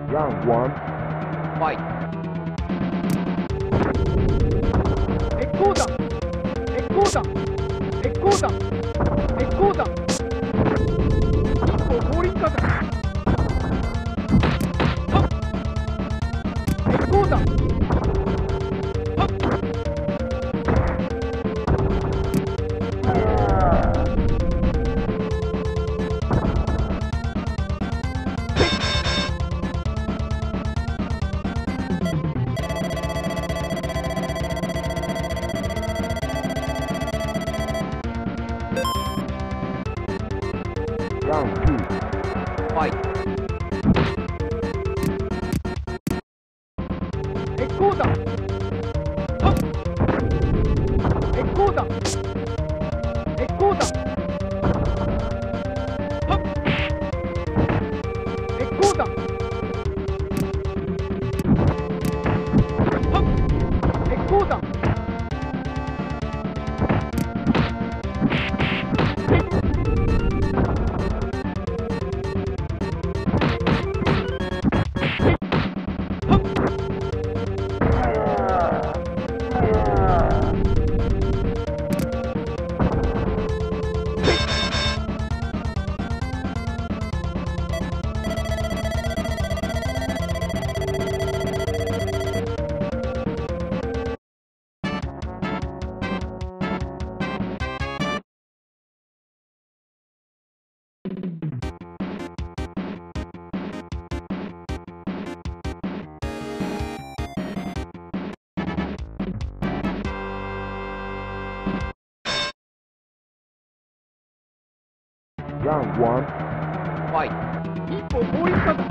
Round one. Fight. 鉄鋼山鉄鋼山鉄鋼山鉄鋼山一歩降臨火山鉄鋼山 Round two. Fight. 鉄鋼山鉄鋼山鉄鋼山鉄鋼山鉄鋼山 Round one. Fight. 一歩降臨火山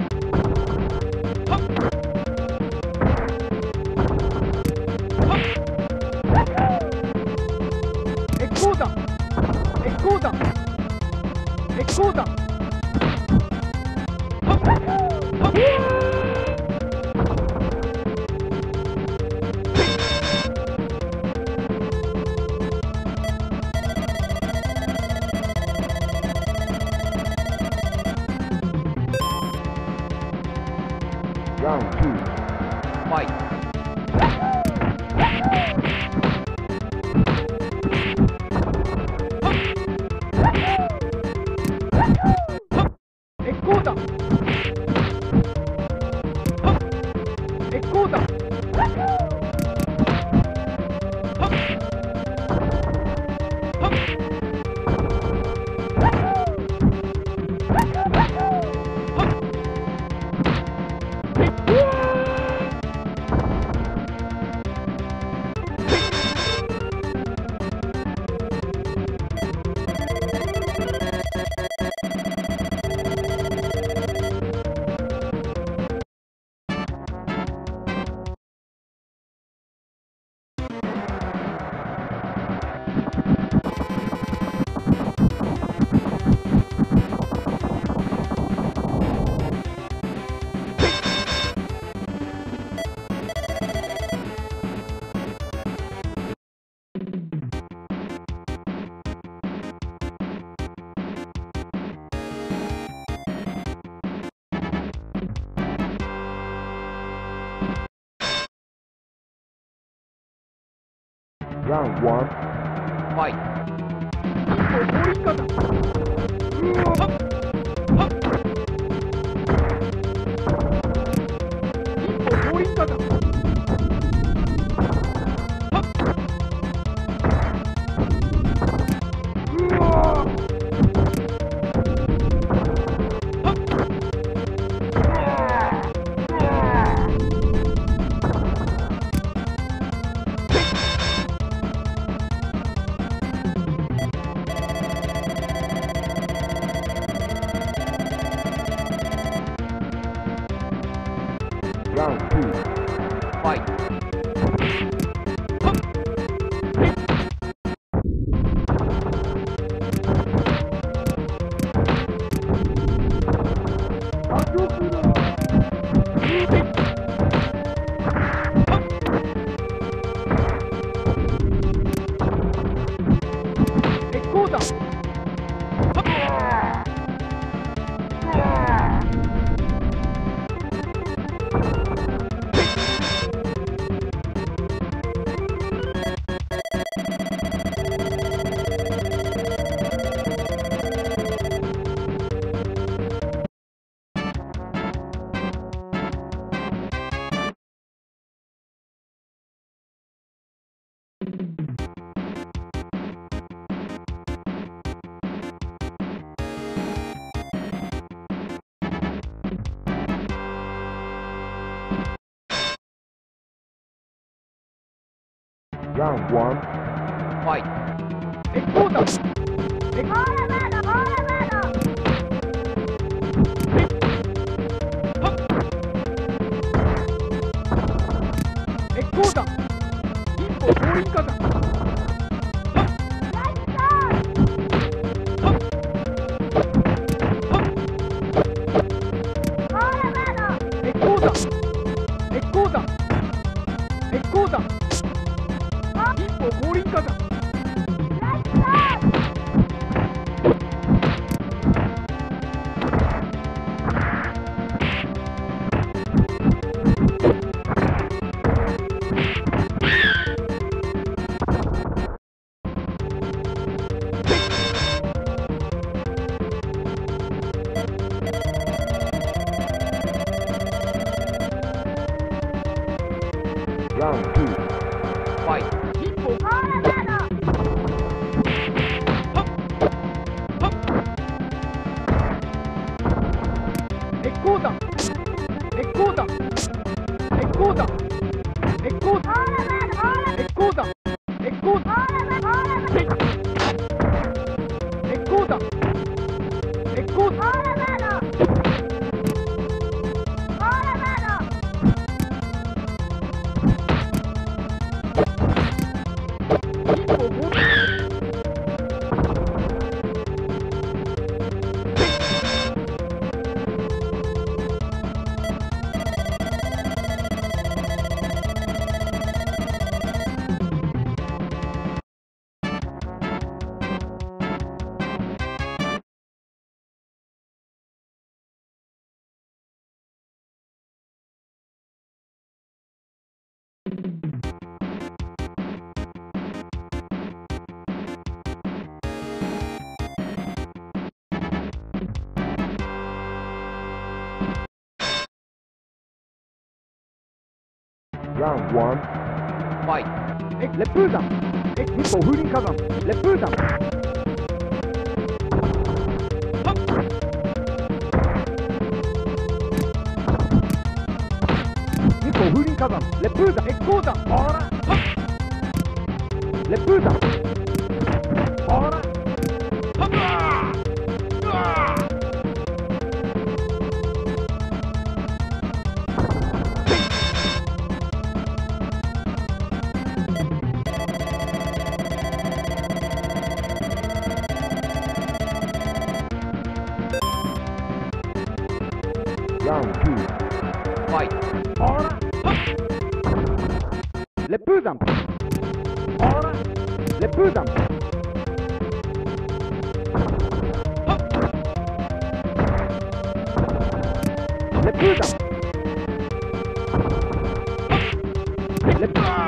鉄鋼山鉄鋼山鉄鋼山 Round two. Fight. 鉄鋼山鉄鋼山 Round one. Fight. 一歩降臨火山一歩降臨火山 Round two. Fight. 鉄鋼山 Round one. Fight. エクコーダエクエクコーダ一歩降臨火山エクコーダエクコーダエクコーダ一歩降臨火山 Round two. Fight. 一歩エクコーダエクコーダエクコーダエクコーダエクコーダエクコーダエクコーダエクコーダ Round one. Fight. レプーダン一歩風林火山レプーダン一歩風林火山レプーダンエクコーダンほらレプーダンほら Round two. Fight. ほらレプーダンほらレプーダンレプーダンレプーダン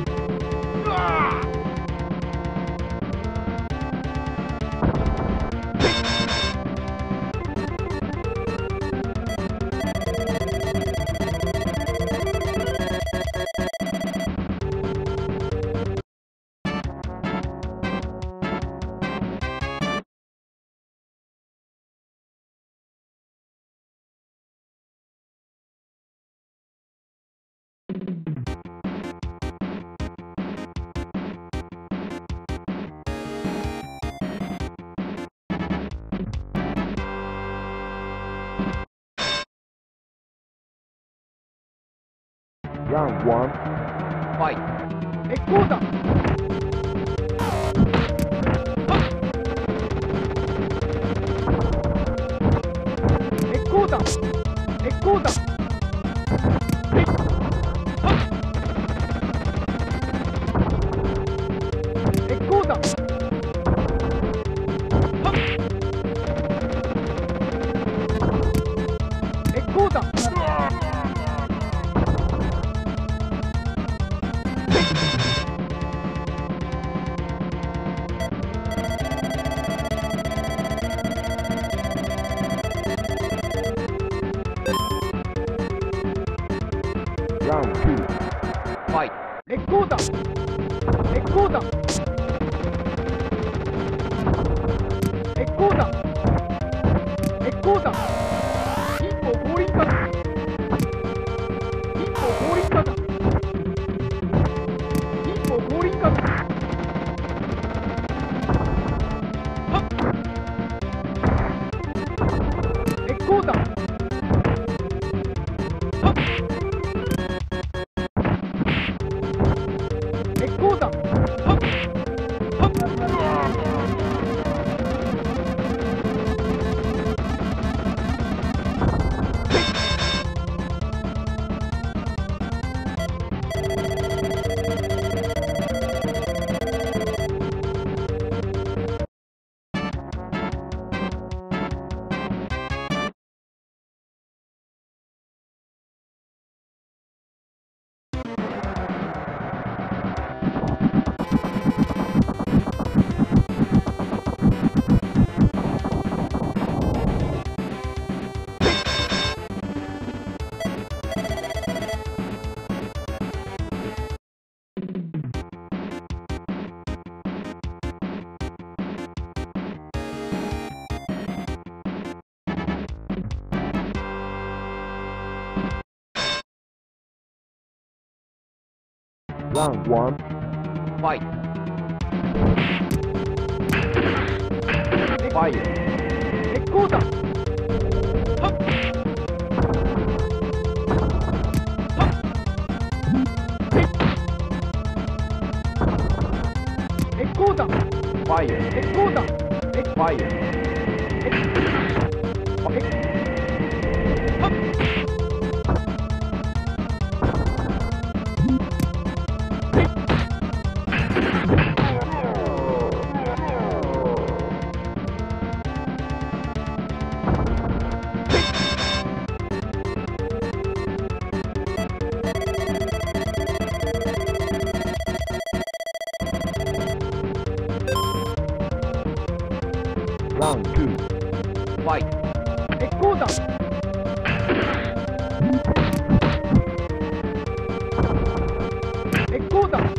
Round one. Fight. エクコーダンエクコーダンエクコーダンエクコーダンエクコーダン Round two. Fight. エクコーダンエクコーダンエクコーダンエクコーダン一歩降臨火山一歩降臨火山一歩降臨火 Round 1. Fight. Fire. 鉄鋼弾。はっ。はっ。へい。鉄鋼弾。 Fire. 鉄鋼弾。 Fire. はっ。 Round 2. Fight. 鉄鋼弾。鉄鋼弾。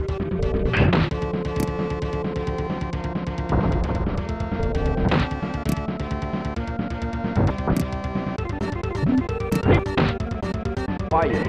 Fire.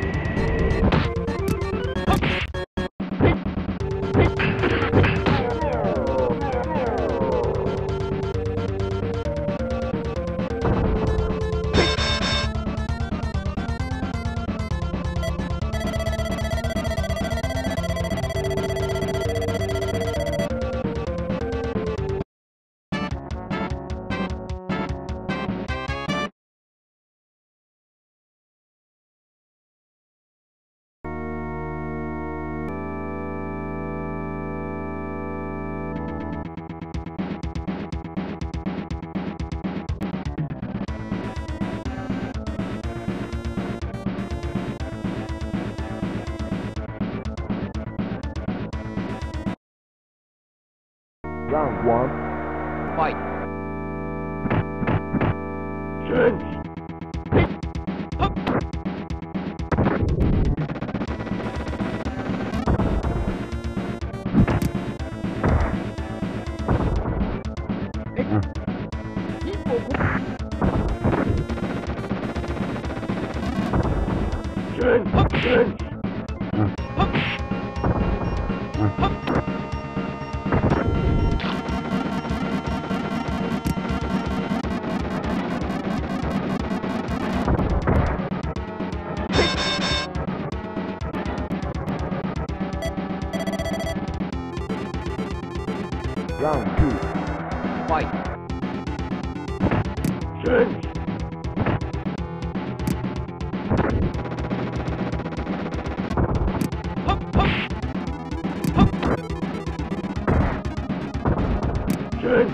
Round 1. Fight. Change. はっ。えっ。一歩こ。Change. はっ。Change. はっ。はっ。 Round 2. Fight. Change. はっはっはっ。Change.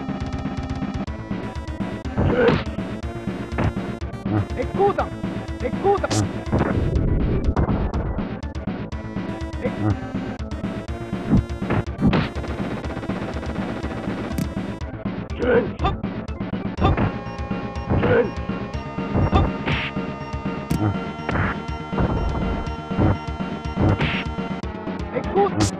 Change. 鉄鋼弾。鉄鋼弾。えっ。Change. はっはっ。Change. はっ。鉄鋼弾。